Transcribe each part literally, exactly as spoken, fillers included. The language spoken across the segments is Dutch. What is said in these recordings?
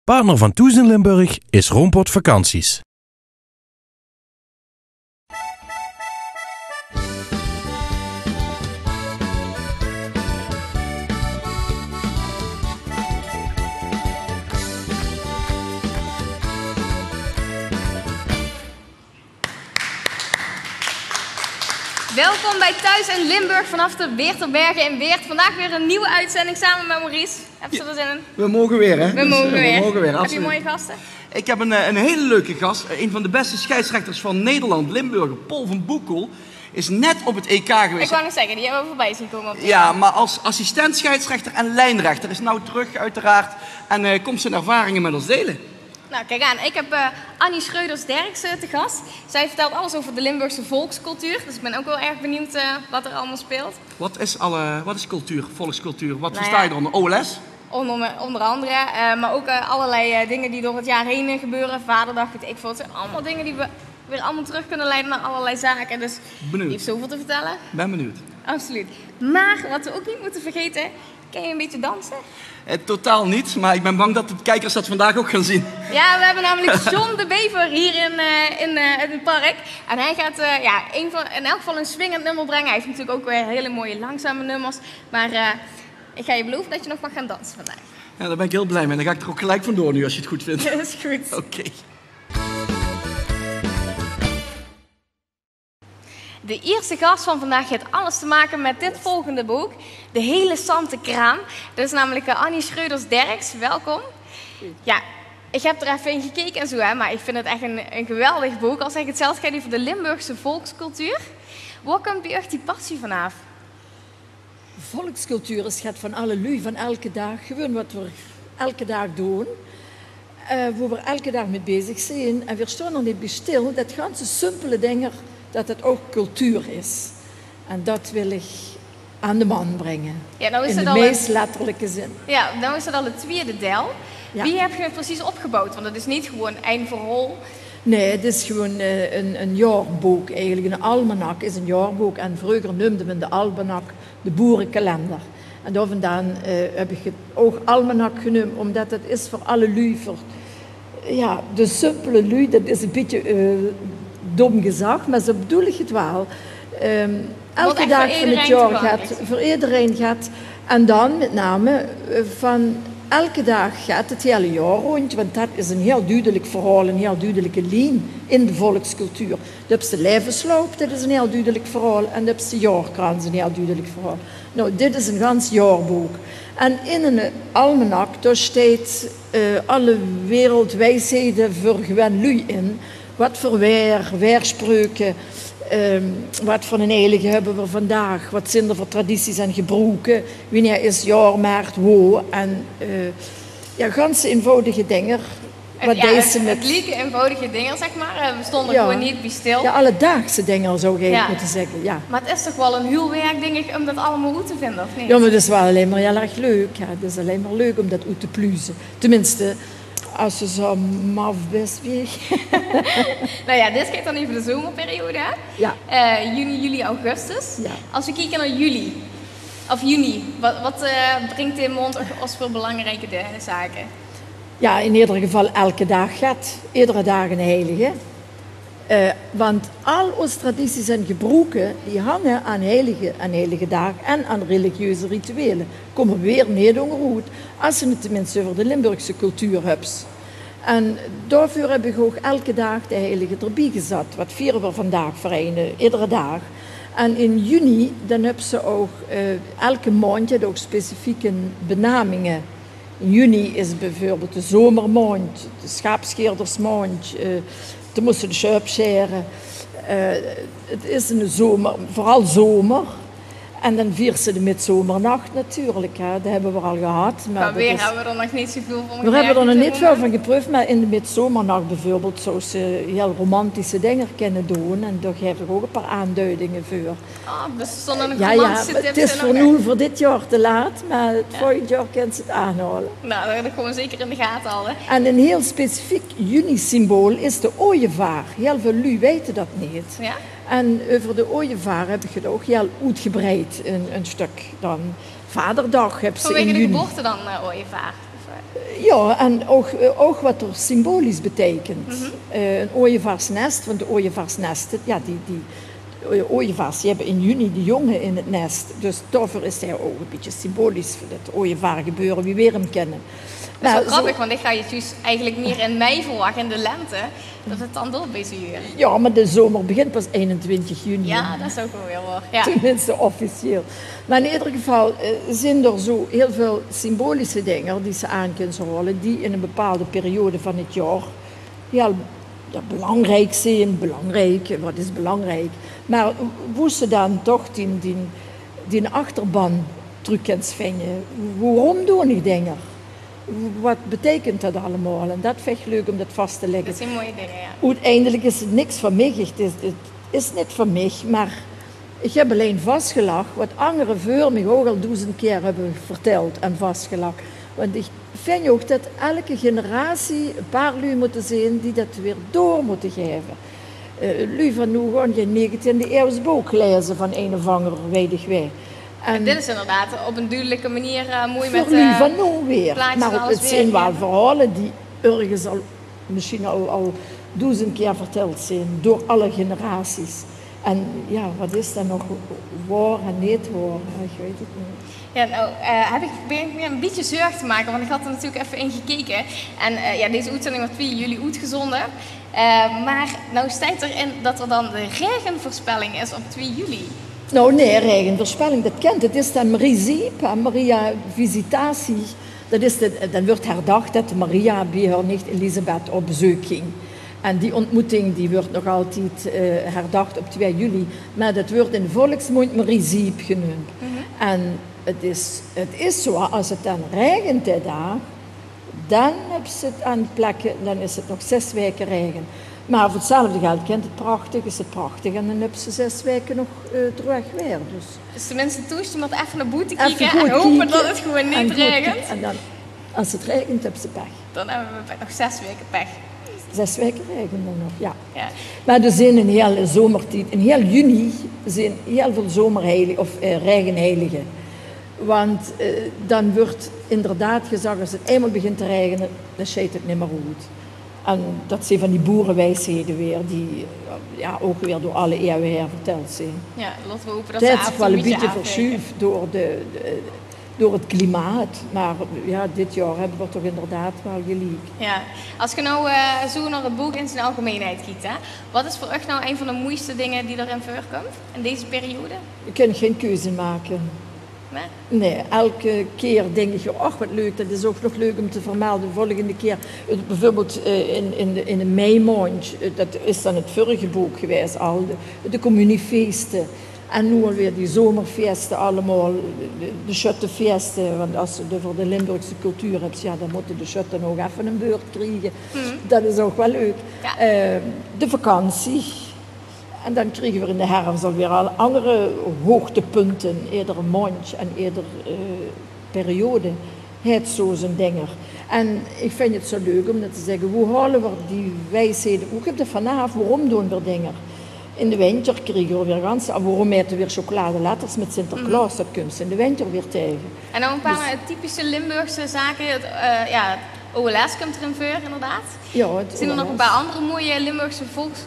Partner van Toes in Limburg is Roompot Vakanties. Welkom bij Thuis in Limburg vanaf de Weerterbergen in Weert. Vandaag weer een nieuwe uitzending samen met Maurice. Heb je er zin in? We mogen weer, hè? We mogen dus, weer. We mogen weer Heb je mooie gasten? Ik heb een, een hele leuke gast. Een van de beste scheidsrechters van Nederland, Limburger, Paul van Boekel, is net op het E K geweest. Ik wou nog zeggen, die hebben we voorbij zien komen op de Ja, maar als assistent scheidsrechter en lijnrechter. Is nou terug, uiteraard. En uh, komt zijn ervaringen met ons delen. Nou, kijk aan. Ik heb uh, Annie Schreuders-Derksen te gast. Zij vertelt alles over de Limburgse volkscultuur. Dus ik ben ook wel erg benieuwd uh, wat er allemaal speelt. Wat is, alle, wat is cultuur, volkscultuur? Wat nou versta ja. je eronder? O L S? Onder, onder andere, uh, maar ook uh, allerlei uh, dingen die door het jaar heen uh, gebeuren. Vaderdag, weet ik veel. Het zijn allemaal dingen die we weer allemaal terug kunnen leiden naar allerlei zaken. Dus benieuwd. Die heeft zoveel te vertellen. Ben benieuwd. Absoluut. Maar wat we ook niet moeten vergeten, ken je een beetje dansen? Eh, totaal niet, maar ik ben bang dat de kijkers dat vandaag ook gaan zien. Ja, we hebben namelijk John de Bever hier in, uh, in, uh, in het park. En hij gaat uh, ja, een van, in elk geval een swingend nummer brengen. Hij heeft natuurlijk ook weer hele mooie langzame nummers. Maar uh, ik ga je beloven dat je nog mag gaan dansen vandaag. Ja, daar ben ik heel blij mee. Dan ga ik er ook gelijk vandoor nu als je het goed vindt. Dat is goed. Oké. Okay. De eerste gast van vandaag heeft alles te maken met dit volgende boek. De hele Sante Kraam. Dat is namelijk Annie Schreuders-Derks. Welkom. Ja, ik heb er even in gekeken en zo, hè, maar ik vind het echt een, een geweldig boek. Als ik het zelf ga over de Limburgse volkscultuur. Waar komt bij u die passie vanaf? Volkscultuur is gaat van alle lui, van elke dag. Gewoon wat we elke dag doen. Uh, waar we elke dag mee bezig zijn. En we staan er niet bij stil. Dat ganse simpele dingen, dat het ook cultuur is. En dat wil ik aan de man brengen. Ja, nou is in het de al meest een... letterlijke zin. Ja, nou is het al het tweede deel. Ja. Wie heb je het precies opgebouwd? Want het is niet gewoon één verhaal. Nee, het is gewoon uh, een, een jaarboek eigenlijk. Een almanak is een jaarboek. En vroeger noemden we de almanak de boerenkalender. En daar vandaan uh, heb ik het ook almanak genoemd, omdat het is voor alle lui. Voor, ja, de simpele lui, dat is een beetje uh, dom gezegd, maar zo bedoel ik het wel. Um, elke dag van het jaar gaat, voor iedereen gaat. En dan met name uh, van elke dag gaat het hele jaar rond, want dat is een heel duidelijk verhaal, een heel duidelijke lijn in de volkscultuur. Dat is de levensloop, dat is een heel duidelijk verhaal, en dat is de jaarkrans, een heel duidelijk verhaal. Nou, dit is een gans jaarboek. En in een almanak, daar staat uh, alle wereldwijsheden voor gewoon lui in. Wat voor weer, weerspreuken, um, wat voor een heilige hebben we vandaag, wat zijn er voor tradities en gebruiken, wanneer is jaarmaart, wo, en uh, ja, ganz eenvoudige dingen. Wat ja, deze het, met... het lieke eenvoudige dingen, zeg maar. We stonden ja. gewoon niet bij stil. Ja, alledaagse dingen zou je ja. moeten zeggen, ja. Maar het is toch wel een heel werk, denk ik, om dat allemaal goed te vinden, of niet? Ja, maar dat is wel alleen maar heel erg leuk. Ja. Het is alleen maar leuk om dat uit te pluizen. Tenminste, als je zo maf best wie. Nou ja, dit gaat dan even de zomerperiode, hè? Ja. Uh, juni, juli, augustus. Ja. Als we kijken naar juli, of juni, wat, wat uh, brengt in mond als voor belangrijke de, zaken? Ja, in ieder geval elke dag gaat. Iedere dag een heilige. Uh, want al onze tradities en gebruiken die hangen aan heilige, aan heilige dagen en aan religieuze rituelen. Komen weer niet onderuit als je het tenminste over de Limburgse cultuur hebt. En daarvoor heb ik ook elke dag de heilige erbij gezet. Wat vieren we vandaag voor een, iedere dag. En in juni dan hebben ze ook uh, elke maand ook specifieke benamingen. In juni is bijvoorbeeld de zomermaand, de schaapscheerdersmaand. Uh, Dan moesten de schuip scheren. Uh, het is een zomer, vooral zomer. En dan vieren ze de midzomernacht natuurlijk. Hè. Dat hebben we al gehad. Maar maar weer is... hebben we er nog niet zoveel van geproefd. We hebben er nog niet veel van geproefd. Maar in de midzomernacht bijvoorbeeld zou ze heel romantische dingen kunnen doen. En daar geef ik ook een paar aanduidingen voor. Oh, dus er stonden nog ja, romantische ja, tips het is in voor nu voor dit jaar te laat. Maar het ja. volgend jaar kan ze het aanhalen. Nou, dat gewoon zeker in de gaten al. Hè. En een heel specifiek juni-symbool is de ooievaar. Heel veel lui weten dat niet. Ja? En over de ooievaar heb ik het ook heel uitgebreid een, een stuk. Dan Vaderdag heb ze Vanwege in de juni. geboorte dan, uh, ooievaar? Ja, en ook, ook wat er symbolisch betekent. Mm-hmm. uh, een ooievaarsnest, want de ooievaarsnesten, ja, die, die ooievaars die hebben in juni de jongen in het nest. Dus daarvoor is hij ook een beetje symbolisch voor het ooievaar gebeuren, wie weer hem kennen. Dat is wel grappig, zo... want ik ga je dus eigenlijk meer in mei verwachten, in de lente, dat het dan door bezig is. Ja, maar de zomer begint pas eenentwintig juni. Ja, dat is ook wel weer waar. Ja. Tenminste officieel. Maar in ieder geval uh, zijn er zo heel veel symbolische dingen die ze aan kunnen houden, die in een bepaalde periode van het jaar heel ja, belangrijk zijn. Belangrijk, wat is belangrijk? Maar hoe ze dan toch die, die, die achterban terug kunnen vinden. Waarom doen die dingen? Wat betekent dat allemaal? En dat vind ik leuk om dat vast te leggen. Dat zijn mooie dingen, ja. Uiteindelijk is het niks van mij. Het is, het is niet van mij, maar ik heb alleen vastgelegd wat anderen voor mij ook al duizend keer hebben verteld en vastgelegd. Want ik vind ook dat elke generatie een paar lui moeten zijn die dat weer door moeten geven. Uh, lui van nu gewoon je negentiende eeuwse boek lezen van een of ander, weet ik wij. En dit is inderdaad op een duidelijke manier uh, mooi met uh, van nu weer. Maar het zijn wel ja. verhalen die ergens al, misschien al, al duizend keer verteld zijn door alle generaties. En ja, wat is dan nog waar en niet waar? Ik weet het niet. Ja, nou uh, heb ik, ben ik weer een beetje zorg te maken, want ik had er natuurlijk even in gekeken. En uh, ja, deze uitzending wordt via jullie uitgezonden. Uh, maar nou staat erin dat er dan de regenvoorspelling is op twee juli. Nou nee, regenvoorspelling, dat kent. Het is dan Marie Zeep, Maria Visitatie. Dat is de, dan wordt herdacht dat Maria bij haar nicht Elisabeth op bezoek ging. En die ontmoeting die wordt nog altijd uh, herdacht op twee juli. Maar dat wordt in de volksmond Marie Zeep genoemd. Mm-hmm. En het is, het is zo, als het dan regent daar, dan hebben ze het aan het plekken, dan is het nog zes weken regen. Maar voor hetzelfde geld kent het prachtig, is het prachtig en dan hebben ze zes weken nog uh, terug weer. Dus, dus tenminste toest moet even naar buiten kijken en hopen kijken, dat het gewoon niet regent. En dan, als het regent, hebben ze pech. Dan hebben we nog zes weken pech. Zes weken regen dan nog, ja. ja. Maar er zijn een hele zomertijd, in heel juni zijn heel veel zomerheiligen of uh, regenheiligen. Want uh, dan wordt inderdaad gezegd, als het eenmaal begint te regenen, dan scheidt het niet meer goed. En dat zijn van die boerenwijsheden weer, die ja, ook weer door alle eeuwen her verteld zijn. Ja, laten we hopen dat het ze is wel een beetje verschuift door, de, de, door het klimaat. Maar ja, dit jaar hebben we toch inderdaad wel gelijk. Ja, als je nou uh, zo naar het boek in zijn algemeenheid kijkt, hè, wat is voor u nou een van de moeilijkste dingen die erin voorkomt in deze periode? Je kunt geen keuze maken. Nee? Nee, elke keer denk je, ach wat leuk, dat is ook nog leuk om te vermelden. De volgende keer, bijvoorbeeld in, in de, in de meimaand, dat is dan het vorige boek geweest al, de, de communiefeesten. En nu alweer die zomerfeesten allemaal, de, de schuttenfeesten. Want als je voor de Limburgse cultuur hebt, ja, dan moeten de schutten ook even een beurt krijgen. Mm. Dat is ook wel leuk. Ja. Uh, de vakantie. En dan kregen we in de herfst alweer al andere hoogtepunten, eerder een maand en eerder uh, periode. Het zo zijn dinger. En ik vind het zo leuk om te zeggen, hoe halen we die wijsheden, hoe heb je vanavond, waarom doen we dingen? In de winter kregen we weer gans, en waarom eten we weer chocoladeletters met Sinterklaas, mm. dat kun je in de winter weer tegen. En dan een paar dus, typische Limburgse zaken, het, uh, ja, het O L S komt erin voor inderdaad. Ja, het Zijn er nog een paar andere mooie Limburgse volks...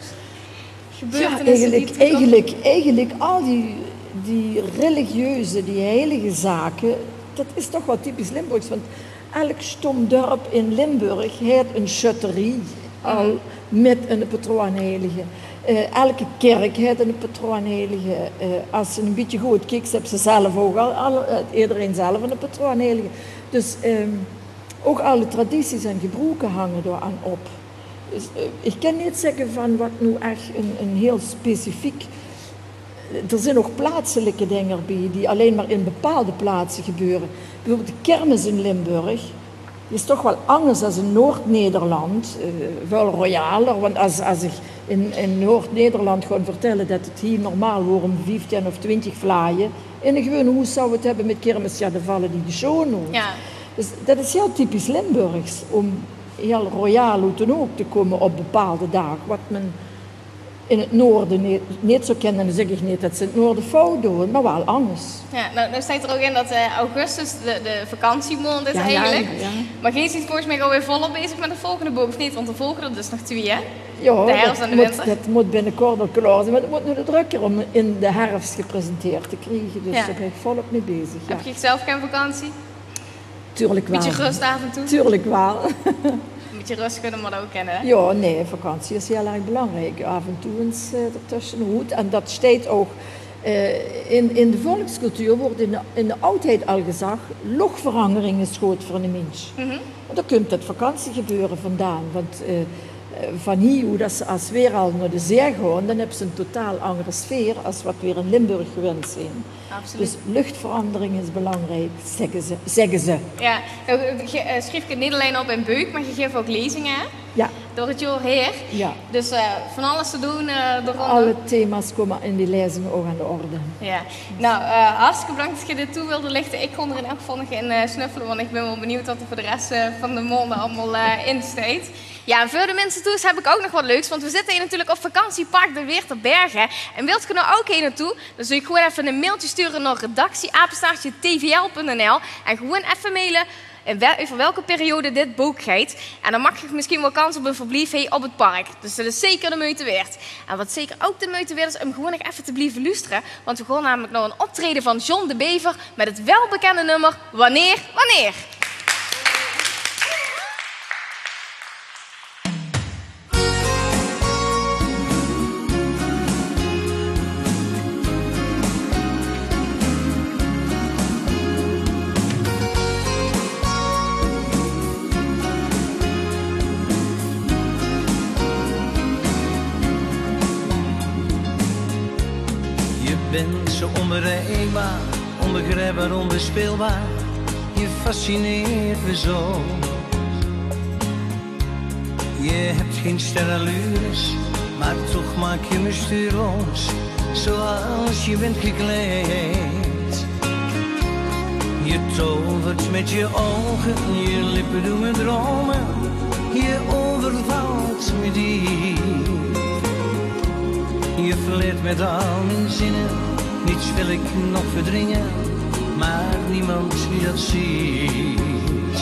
Ja, eigenlijk, eigenlijk, eigenlijk al die, die religieuze, die heilige zaken, dat is toch wel typisch Limburgs. Want elk stom dorp in Limburg heeft een schutterie al met een patroonheilige. Uh, elke kerk heeft een patroonheilige. Uh, als ze een beetje goed kijkt, hebben ze zelf ook al, al uh, iedereen zelf een patroonheilige. Dus um, ook alle tradities en gebruiken hangen daar aan op. Dus, uh, ik kan niet zeggen van wat nu echt een, een heel specifiek... Er zijn nog plaatselijke dingen bij die alleen maar in bepaalde plaatsen gebeuren. Bijvoorbeeld de kermis in Limburg is toch wel anders dan in Noord-Nederland. Uh, wel royaler, want als, als ik in, in Noord-Nederland gewoon vertellen dat het hier normaal wordt om vijftien of twintig vlaaien. In een gewone hoes zou het hebben met kermis, ja, dan vallen die de schoon uit. Ja. Dus dat is heel typisch Limburgs, om heel royaal hoe dan ook te komen op bepaalde dagen. Wat men in het noorden niet, niet zo kennen, dan zeg ik niet dat ze in het noorden fout doen, maar wel anders. Ja, nou, nou staat er ook in dat uh, augustus de, de vakantiemaand is Ja, eigenlijk. ja, ja. Maar Gees is volgens mij alweer volop bezig met het volgende boek, of niet? Want er volgen er dus nog twee, hè? Ja, De herfst dat en de moet, winter. dat moet binnenkort al klaar zijn, maar het wordt nu de drukker om in de herfst gepresenteerd te krijgen. Dus Ja. daar ben ik volop mee bezig. Ja. Heb je zelf geen vakantie? Tuurlijk wel. Beetje rust af en toe? Tuurlijk wel. Een beetje rust kunnen we dat ook kennen, hè? Ja, nee, vakantie is heel erg belangrijk. Af en toe eens uh, ertussenhoed. En dat staat ook uh, in, in de volkscultuur, wordt in de, in de oudheid al gezegd, logverandering is goed voor een mens. Mm-hmm. En daar komt het vakantiegebeuren vandaan. Want uh, van hier, hoe dat ze als weer al naar de zee gaan, dan hebben ze een totaal andere sfeer als wat we in Limburg gewend zijn. Absoluut. Dus luchtverandering is belangrijk, zeggen ze. Zeggen ze. Ja, nou, je uh, schreef het niet alleen op in Beuk, maar je geeft ook lezingen, hè? Ja, Door het jaar heen. ja. Dus uh, van alles te doen uh, eronder. Alle thema's komen in die lezingen ook aan de orde. Ja, nou, uh, hartstikke bedankt dat je dit toe wilde lichten. Ik kon er in elk geval nog in uh, snuffelen, want ik ben wel benieuwd wat er voor de rest uh, van de maanden allemaal uh, in staat. Ja, en voor de mensen toe heb ik ook nog wat leuks, want we zitten hier natuurlijk op vakantiepark de Weerterbergen. En wilt je nou ook hier naartoe, dan zul je gewoon even een mailtje sturen naar redactie apenstaartje t v l punt n l en gewoon even mailen in wel, over welke periode dit boek gaat. En dan mag je misschien wel kans op een verblijf hier op het park. Dus dat is zeker de moeite waard. En wat zeker ook de moeite waard is, om gewoon nog even te blijven luisteren. Want we gaan namelijk naar een optreden van John de Bever met het welbekende nummer Wanneer, Wanneer. Je bent zo onbereikbaar, onbegrijpbaar, onbespeelbaar. Je fascineert me zo. Je hebt geen sterrenlures, maar toch maak je me stuurloos. Zoals je bent gekleed. Je tovert met je ogen, je lippen doen me dromen. Je overvalt me diep. Je flirt met al mijn zinnen, niets wil ik nog verdringen, maar niemand die dat ziet.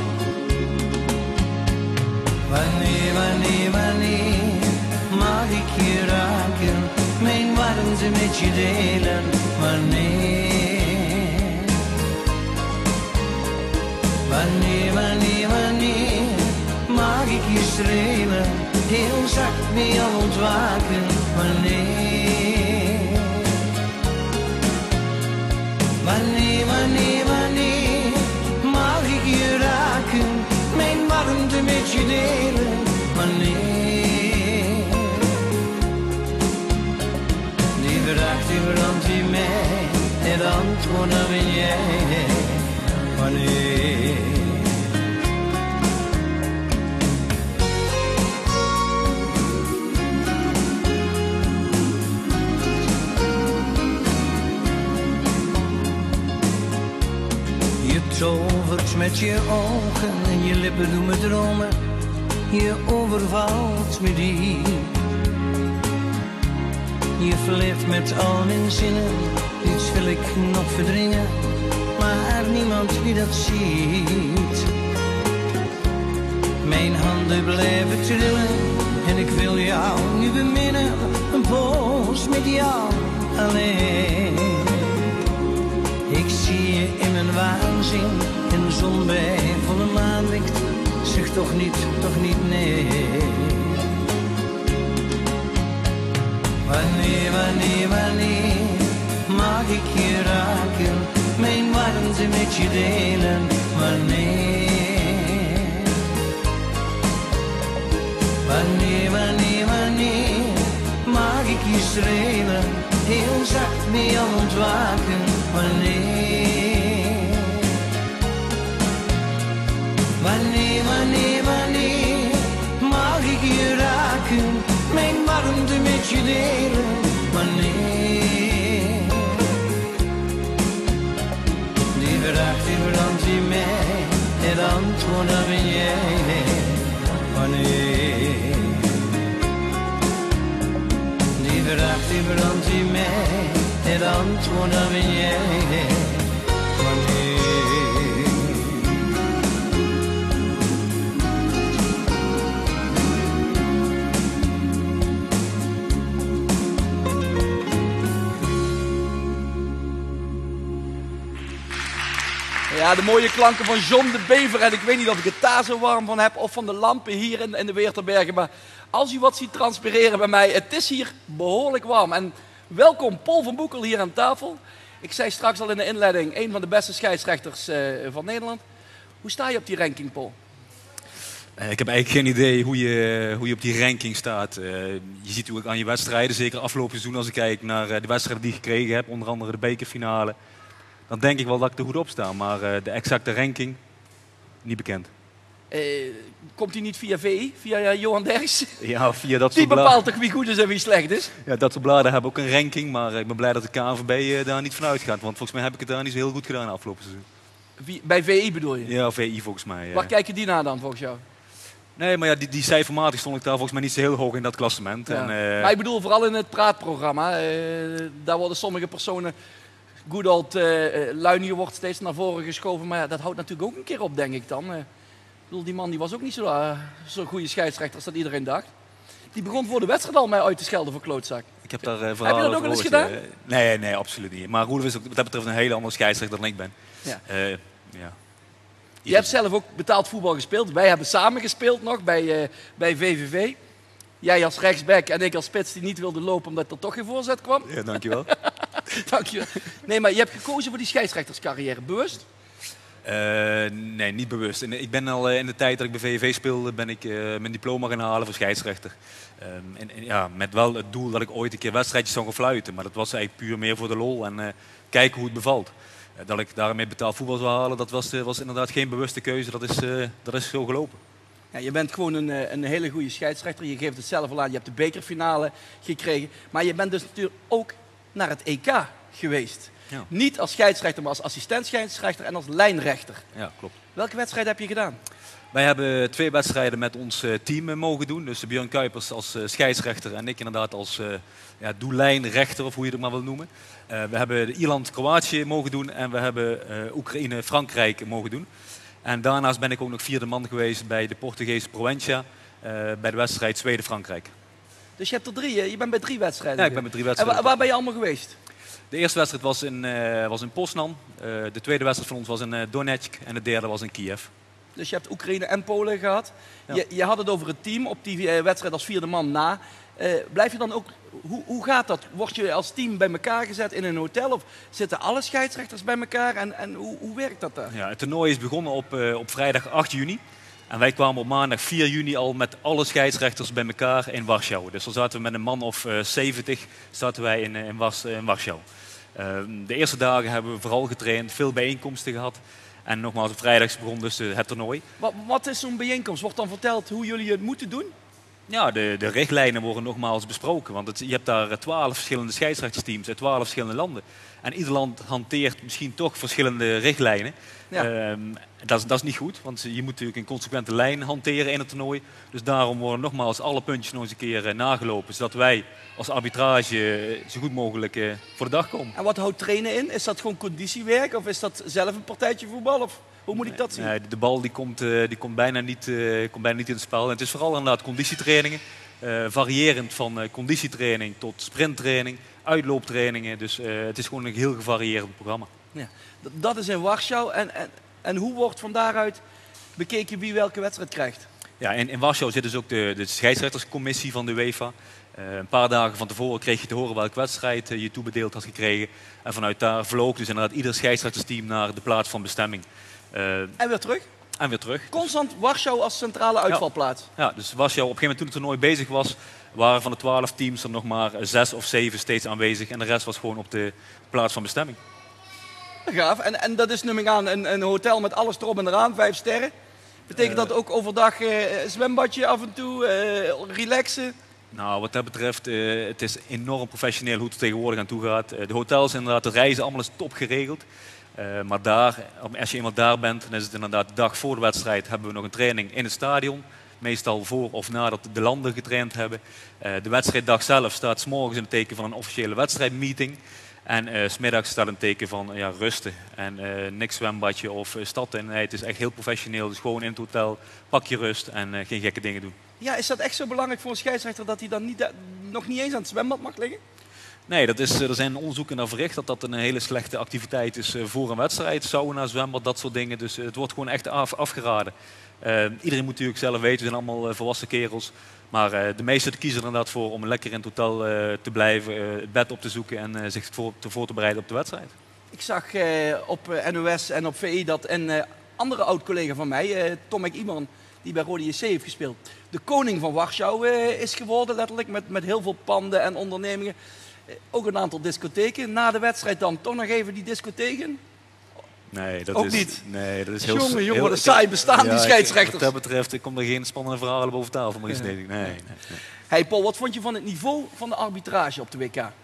Wanneer, wanneer, wanneer mag ik je raken, mijn warmte met je delen, wanneer? Wanneer, wanneer, wanneer mag ik je strelen, heel zacht bij jou ontwaken, wanneer? Wanneer, wanneer, wanneer mag ik je raken, mijn warmte met je delen, wanneer? Die vraag die brandt in mij, het antwoord dan ben jij, wanneer? Je tovert met je ogen en je lippen doen me dromen. Je overvalt me diep. Je flirt met al mijn zinnen, iets wil ik nog verdringen, maar niemand die dat ziet. Mijn handen blijven trillen en ik wil jou nu beminnen, een poos met jou alleen. Ik zie je in mijn waanzin, in de zon bij volle maanlicht. Zeg toch niet, toch niet nee. Wanneer, wanneer, wanneer mag ik je raken, mijn warmte met je delen, wanneer? Wanneer, wanneer, wanneer mag ik je strelen, heel zacht bij jou ontwaken, wanneer? Wanneer, wanneer, wanneer mag ik je raken, mijn warmte met je delen, wanneer? Die vraag die brandt in mij, het antwoord dat ben jij, wanneer? quanto da vigne con te. Ja, de mooie klanken van John de Bever. En ik weet niet of ik het daar zo warm van heb of van de lampen hier in, in de Weerterbergen. Maar als u wat ziet transpireren bij mij, het is hier behoorlijk warm. En welkom Paul van Boekel hier aan tafel. Ik zei straks al in de inleiding, een van de beste scheidsrechters uh, van Nederland. Hoe sta je op die ranking, Paul? Uh, ik heb eigenlijk geen idee hoe je, hoe je op die ranking staat. Uh, je ziet natuurlijk aan je wedstrijden, zeker afgelopen seizoen als ik kijk naar uh, de wedstrijden die ik gekregen heb. Onder andere de bekerfinale. Dan denk ik wel dat ik er goed op sta, maar uh, de exacte ranking, niet bekend. Uh, komt die niet via V I, via uh, Johan Derks? Ja, via dat Die soort bepaalt toch wie goed is en wie slecht is? Ja, dat soort bladen hebben ook een ranking, maar uh, ik ben blij dat de K N V B uh, daar niet van uitgaat. Want volgens mij heb ik het daar niet zo heel goed gedaan afgelopen seizoen. Wie, bij V I bedoel je? Ja, V I volgens mij. Uh. Waar kijken die naar dan volgens jou? Nee, maar ja, die, die cijfermatig stond ik daar volgens mij niet zo heel hoog in dat klassement. Ja. En, uh... Maar ik bedoel vooral in het praatprogramma. Uh, daar worden sommige personen... Good old uh, Luinier wordt steeds naar voren geschoven, maar ja, dat houdt natuurlijk ook een keer op, denk ik dan. Uh, ik bedoel, die man die was ook niet zo'n uh, zo goede scheidsrechter als dat iedereen dacht. Die begon voor de wedstrijd al mij uit te schelden voor klootzak. Ik heb daar uh, Heb je dat ook wel eens gedaan? Uh, nee, nee, absoluut niet. Maar Roelof is ook, wat dat betreft een hele andere scheidsrechter dan ik ben. Ja. Uh, ja. Je hebt zelf ook betaald voetbal gespeeld. Wij hebben samen gespeeld nog bij, uh, bij V V V. Jij als rechtsback en ik als spits die niet wilde lopen omdat er toch geen voorzet kwam. Ja, dankjewel. Dankjewel. Nee, maar je hebt gekozen voor die scheidsrechterscarrière. Bewust? Uh, nee, niet bewust. Ik ben al uh, in de tijd dat ik bij V V V speelde, ben ik uh, mijn diploma gaan halen voor scheidsrechter. Um, en, en, ja, met wel het doel dat ik ooit een keer wedstrijdjes zou gaan fluiten. Maar dat was eigenlijk puur meer voor de lol en uh, kijken hoe het bevalt. Uh, dat ik daarmee betaald voetbal zou halen, dat was, uh, was inderdaad geen bewuste keuze. Dat is, uh, dat is zo gelopen. Ja, je bent gewoon een, een hele goede scheidsrechter. Je geeft het zelf al aan. Je hebt de bekerfinale gekregen. Maar je bent dus natuurlijk ook naar het E K geweest. Ja. Niet als scheidsrechter, maar als assistent scheidsrechter en als lijnrechter. Ja, klopt. Welke wedstrijd heb je gedaan? Wij hebben twee wedstrijden met ons team mogen doen. Dus Björn Kuipers als scheidsrechter en ik inderdaad als uh, ja, doellijnrechter, of hoe je het maar wil noemen. Uh, we hebben Ierland-Kroatië mogen doen en we hebben uh, Oekraïne-Frankrijk mogen doen. En daarnaast ben ik ook nog vierde man geweest bij de Portugese Proença, uh, bij de wedstrijd Zweden-Frankrijk. Dus je hebt er drie, je bent bij drie wedstrijden? Ja, ik ben bij drie wedstrijden. En waar ben je allemaal geweest? De eerste wedstrijd was in, uh, was in Poznan, uh, de tweede wedstrijd van ons was in uh, Donetsk en de derde was in Kiev. Dus je hebt Oekraïne en Polen gehad. Ja. Je, je had het over het team op die uh, wedstrijd als vierde man na. Uh, blijf je dan ook, hoe, hoe gaat dat? Word je als team bij elkaar gezet in een hotel of zitten alle scheidsrechters bij elkaar en, en hoe, hoe werkt dat daar? Ja, het toernooi is begonnen op, uh, op vrijdag acht juni. En wij kwamen op maandag vier juni al met alle scheidsrechters bij elkaar in Warschau. Dus dan zaten we met een man of uh, zeventig zaten wij in, in, Was, in Warschau. Uh, de eerste dagen hebben we vooral getraind, veel bijeenkomsten gehad. En nogmaals, op vrijdag begon dus uh, het toernooi. Wat, wat is zo'n bijeenkomst? Wordt dan verteld hoe jullie het moeten doen? Ja, de, de richtlijnen worden nogmaals besproken. Want het, je hebt daar twaalf verschillende scheidsrechtersteams uit twaalf verschillende landen. En ieder land hanteert misschien toch verschillende richtlijnen. Ja. Um, dat, is, dat is niet goed, want je moet natuurlijk een consequente lijn hanteren in het toernooi. Dus daarom worden nogmaals alle puntjes nog eens een keer uh, nagelopen. Zodat wij als arbitrage uh, zo goed mogelijk uh, voor de dag komen. En wat houdt trainen in? Is dat gewoon conditiewerk of is dat zelf een partijtje voetbal? Of hoe moet ik dat zien? Nee, de bal die komt, uh, die komt, bijna niet, uh, komt bijna niet in het spel. En het is vooral inderdaad conditietrainingen. Uh, variërend van uh, conditietraining tot sprinttraining, uitlooptrainingen. Dus uh, het is gewoon een heel gevarieerd programma. Ja, dat is in Warschau. En, en, en hoe wordt van daaruit bekeken wie welke wedstrijd krijgt? Ja, in, in Warschau zit dus ook de, de scheidsrechterscommissie van de UEFA. Uh, een paar dagen van tevoren kreeg je te horen welke wedstrijd uh, je toebedeeld had gekregen. En vanuit daar vloog dus inderdaad ieder scheidsrechtersteam naar de plaats van bestemming. Uh, en weer terug? En weer terug. Constant Warschau als centrale uitvalplaats? Ja, ja, dus Warschau op een gegeven moment toen het toernooi bezig was, waren van de twaalf teams er nog maar zes of zeven steeds aanwezig. En de rest was gewoon op de plaats van bestemming. Gaaf. En, en dat is nummer aan een, een hotel met alles erop en eraan, vijf sterren. Betekent uh, dat ook overdag uh, zwembadje af en toe, uh, relaxen? Nou, wat dat betreft, uh, het is enorm professioneel hoe het er tegenwoordig aan toe gaat. Uh, de hotels inderdaad, de reizen, allemaal is top geregeld. Uh, maar daar, als je eenmaal daar bent, dan is het inderdaad de dag voor de wedstrijd hebben we nog een training in het stadion. Meestal voor of nadat de landen getraind hebben. Uh, de wedstrijddag zelf staat 's morgens in het teken van een officiële wedstrijdmeeting. En uh, 's middags staat een teken van uh, ja, rusten. En uh, niks zwembadje of uh, stad in. Nee, het is echt heel professioneel. Dus gewoon in het hotel, pak je rust en uh, geen gekke dingen doen. Ja, is dat echt zo belangrijk voor een scheidsrechter dat hij dan niet, uh, nog niet eens aan het zwembad mag liggen? Nee, dat is, er zijn onderzoeken naar verricht dat dat een hele slechte activiteit is voor een wedstrijd. Sauna, zwembad, dat soort dingen. Dus het wordt gewoon echt af, afgeraden. Uh, iedereen moet natuurlijk zelf weten, we zijn allemaal uh, volwassen kerels. Maar uh, de meesten kiezen er inderdaad voor om lekker in het hotel uh, te blijven, uh, het bed op te zoeken en uh, zich voor te, voor te bereiden op de wedstrijd. Ik zag uh, op uh, N O S en op V I dat een uh, andere oud-collega van mij, uh, Tomek Iman, die bij Rode J C heeft gespeeld, de koning van Warschau uh, is geworden, letterlijk, met, met heel veel panden en ondernemingen. Uh, ook een aantal discotheken. Na de wedstrijd dan toch nog even die discotheken? Nee, dat ook is niet. Nee, dat is heel jongen, jongen, heel, wat een saai bestaan ja, die scheidsrechters. Wat dat betreft, ik kom er geen spannende verhalen boven tafel. Maar ja. nee, nee, nee, nee. Hey Paul, wat vond je van het niveau van de arbitrage op de W K? Uh,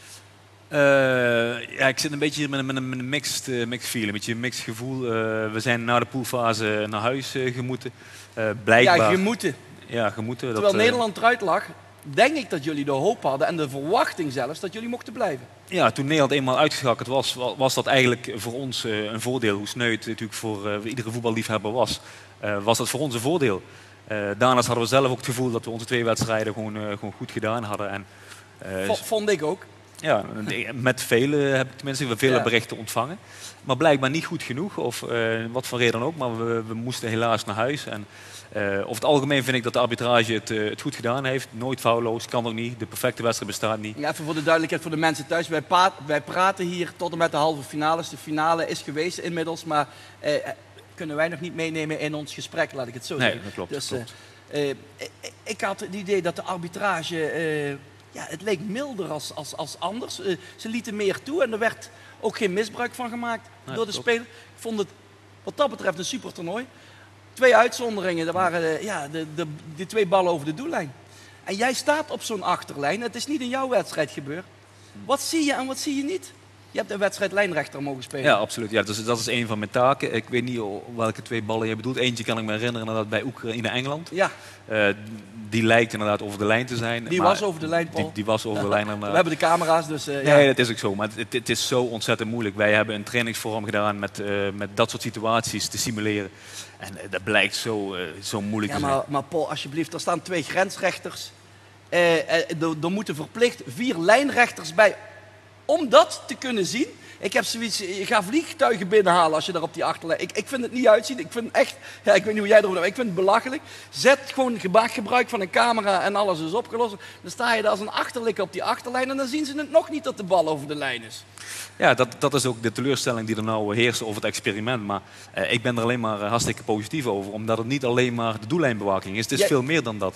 ja, ik zit een beetje met een, met een, met een mixed, uh, mixed feeling, een beetje een mixed gevoel. Uh, we zijn na de poolfase naar huis uh, gemoeten. Uh, blijkbaar. Ja, gemoeten. Ja, gemoeten. Terwijl dat, uh, Nederland eruit lag, denk ik dat jullie de hoop hadden en de verwachting zelfs dat jullie mochten blijven. Ja, toen Nederland eenmaal uitgeschakeld was, was dat eigenlijk voor ons uh, een voordeel. Hoe sneu het natuurlijk voor uh, iedere voetballiefhebber was, uh, was dat voor ons een voordeel. Uh, daarnaast hadden we zelf ook het gevoel dat we onze twee wedstrijden gewoon, uh, gewoon goed gedaan hadden. En, uh, Vond ik ook. Ja, met vele heb ik tenminste vele ja. berichten ontvangen. Maar blijkbaar niet goed genoeg, of uh, wat voor reden dan ook. Maar we, we moesten helaas naar huis. En, uh, over het algemeen vind ik dat de arbitrage het, uh, het goed gedaan heeft. Nooit foutloos, kan ook niet. De perfecte wedstrijd bestaat niet. Ja, even voor de duidelijkheid voor de mensen thuis. Wij, pa wij praten hier tot en met de halve finales. De finale is geweest inmiddels, maar uh, kunnen wij nog niet meenemen in ons gesprek, laat ik het zo nee, zeggen. Dat klopt, dus, dat klopt. Uh, uh, ik had het idee dat de arbitrage... Uh, Ja, het leek milder als, als, als anders. Uh, ze lieten meer toe en er werd ook geen misbruik van gemaakt nee, door de speler. Ik vond het wat dat betreft een super toernooi. Twee uitzonderingen, er waren uh, ja, de, de, de twee ballen over de doellijn. En jij staat op zo'n achterlijn, het is niet in jouw wedstrijd gebeurd. Wat zie je en wat zie je niet? Je hebt een wedstrijd lijnrechter mogen spelen. Ja, absoluut. Ja, dus dat is een van mijn taken. Ik weet niet welke twee ballen je bedoelt. Eentje kan ik me herinneren inderdaad bij Oekraïne-Engeland. Ja. Uh, die lijkt inderdaad over de lijn te zijn. Die was over de lijn, Paul. Die, die was over de lijn. Inderdaad. We hebben de camera's, dus uh, ja. Nee, dat is ook zo. Maar het, het is zo ontzettend moeilijk. Wij hebben een trainingsvorm gedaan met, uh, met dat soort situaties te simuleren. En uh, dat blijkt zo, uh, zo moeilijk ja, te zijn. Maar, maar Paul, alsjeblieft, er staan twee grensrechters. Uh, uh, er, er moeten verplicht vier lijnrechters bij om dat te kunnen zien. Ik heb zoiets, je gaat vliegtuigen binnenhalen als je daar op die achterlijn... Ik, ik vind het niet uitzien, ik vind het echt... Ja, ik weet niet hoe jij erover denkt, ik vind het belachelijk. Zet gewoon gebruik van een camera en alles is opgelost. Dan sta je daar als een achterlikker op die achterlijn en dan zien ze het nog niet dat de bal over de lijn is. Ja, dat, dat is ook de teleurstelling die er nou heerst over het experiment. Maar uh, ik ben er alleen maar uh, hartstikke positief over, omdat het niet alleen maar de doellijnbewaking is. Het is Jij... veel meer dan dat.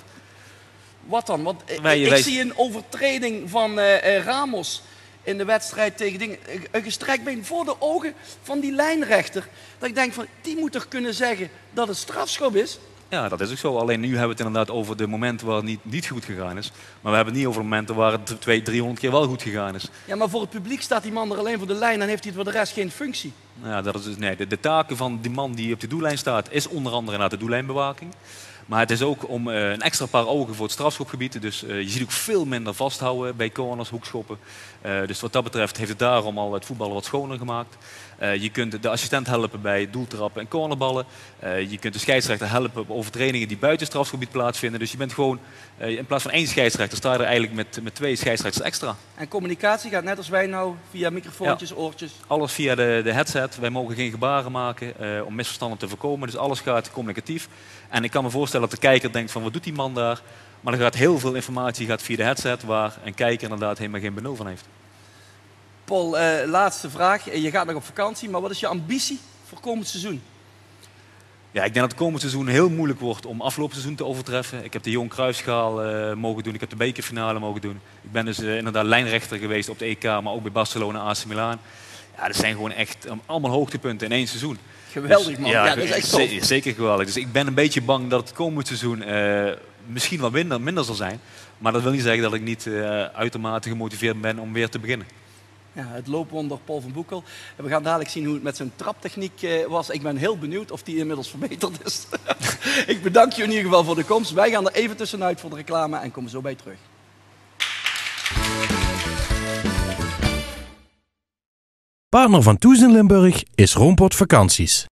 Wat dan? Want uh, wij, ik wij... zie een overtreding van uh, uh, Ramos... in de wedstrijd tegen dingen, een gestrekt been voor de ogen van die lijnrechter. Dat ik denk van, die moet toch kunnen zeggen dat het strafschop is? Ja, dat is ook zo. Alleen nu hebben we het inderdaad over de momenten waar het niet, niet goed gegaan is. Maar we hebben het niet over de momenten waar het tweehonderd, driehonderd keer wel goed gegaan is. Ja, maar voor het publiek staat die man er alleen voor de lijn en heeft hij voor de rest geen functie. Ja, dat is dus, nee, de, de taken van die man die op de doellijn staat is onder andere naar de doellijnbewaking. Maar het is ook om uh, een extra paar ogen voor het strafschopgebied. Dus uh, je ziet ook veel minder vasthouden bij corners, hoekschoppen. Uh, dus wat dat betreft heeft het daarom al het voetballen wat schoner gemaakt. Uh, je kunt de assistent helpen bij doeltrappen en cornerballen. Uh, je kunt de scheidsrechter helpen op overtredingen die buiten het strafschopgebied plaatsvinden. Dus je bent gewoon, uh, in plaats van één scheidsrechter, sta je er eigenlijk met, met twee scheidsrechters extra. En communicatie gaat net als wij nou via microfoontjes, ja. oortjes? Alles via de, de headset. Wij mogen geen gebaren maken uh, om misverstanden te voorkomen. Dus alles gaat communicatief. En ik kan me voorstellen dat de kijker denkt van wat doet die man daar? Maar er gaat heel veel informatie gaat via de headset waar een kijker inderdaad helemaal geen benul van heeft. Paul, uh, laatste vraag. Je gaat nog op vakantie, maar wat is je ambitie voor komend seizoen? Ja, ik denk dat het komend seizoen heel moeilijk wordt om afgelopen seizoen te overtreffen. Ik heb de Johan Cruijffschaal uh, mogen doen, ik heb de bekerfinale mogen doen. Ik ben dus uh, inderdaad lijnrechter geweest op de E K, maar ook bij Barcelona, A C Milan. Ja, dat zijn gewoon echt um, allemaal hoogtepunten in één seizoen. Geweldig man, dus, ja, ja, dat is echt tof. Zeker geweldig. Dus ik ben een beetje bang dat het komend seizoen uh, misschien wat minder, minder zal zijn. Maar dat wil niet zeggen dat ik niet uh, uitermate gemotiveerd ben om weer te beginnen. Ja, het loopwonder Paul van Boekel. We gaan dadelijk zien hoe het met zijn traptechniek uh, was. Ik ben heel benieuwd of die inmiddels verbeterd is. Ik bedank je in ieder geval voor de komst. Wij gaan er even tussenuit voor de reclame en komen zo bij je terug. Partner van Toes in Limburg is Roompot Vakanties.